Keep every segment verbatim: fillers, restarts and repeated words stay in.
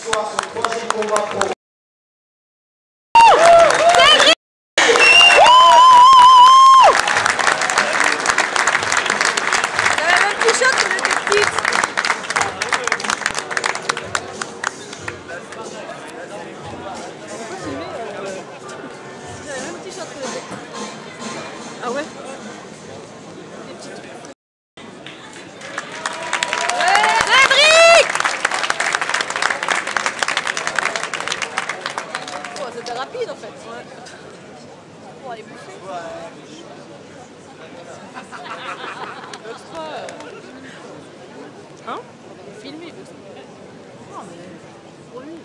soir, son troisième combat pro. Ah ouais? C'était rapide en fait. Ouais. Pour aller bouffer. Ouais. L'autre fois. Euh... Hein? Filmer. Non mais. Pour lui.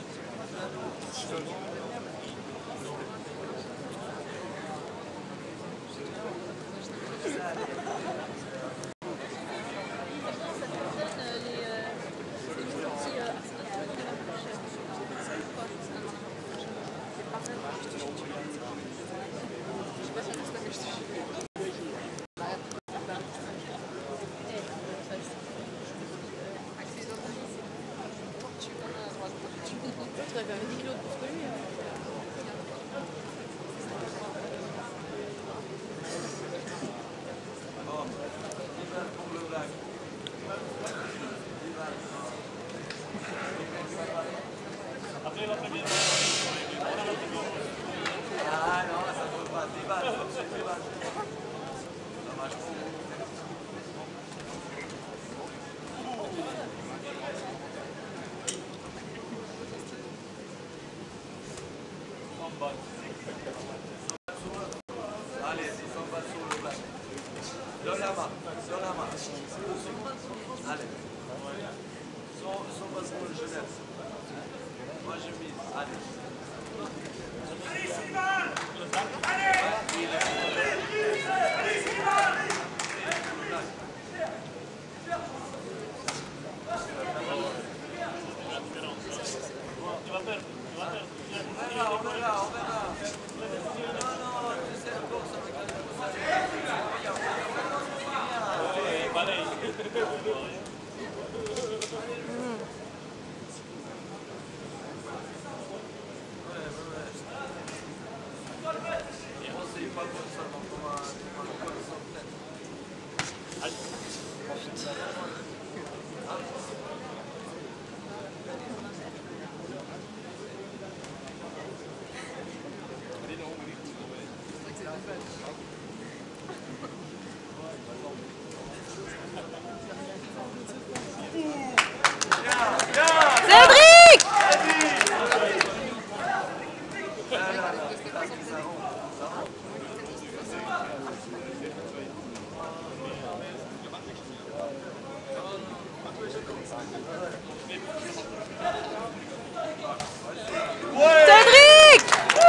Tu as quand même dix kilos de plus que lui. Après, il va très bien. Ah non, ça ne vaut pas. Débat, c'est débat. Ça marche pas. Allez, ils sont pas sur le plat. Donne la main, donne la main. Allez. Ils sont, ils sont pas sur le Genève. Moi je mise. Allez. Allez, Sylvain! Allez! Allez, Sylvain! Tu vas perdre, tu vas perdre. On verra, on verra, on verra. Non, non, tu sais, encore ça va Eh, pareil. c'est pas bon ça, donc on va le faire sans tête. Allez. Cédric! Cédric!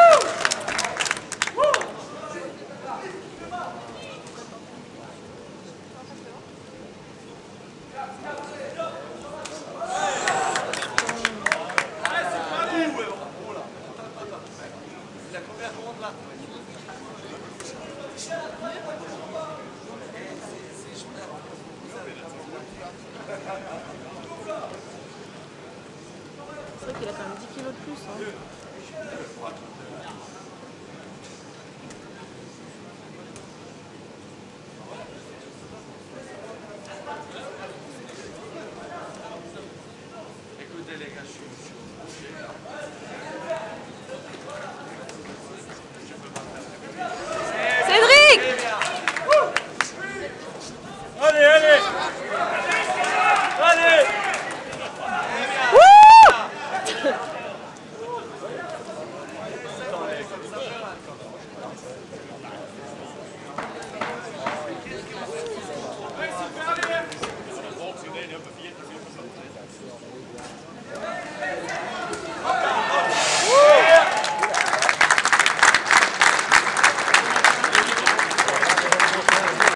C'est vrai qu'il a quand même dix kilos de plus. Hein. Écoutez les gars, je suis